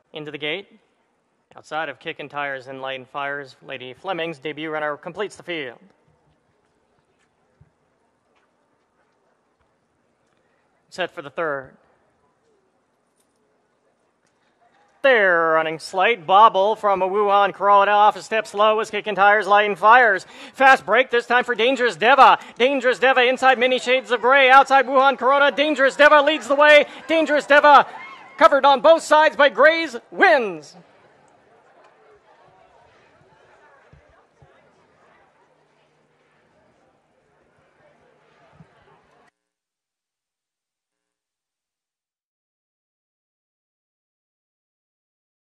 Into the gate. Outside of Kicking Tires and Lighting Fires, Lady Fleming's debut runner completes the field. Set for the third. There, running slight bobble from a Wuhan Corona off a step slow was Kicking Tires, Lighting Fires. Fast break this time for Dangerous Deva. Dangerous Deva inside Many Shades of Gray. Outside Wuhan Corona. Dangerous Deva leads the way. Dangerous Deva covered on both sides by Gray's wins.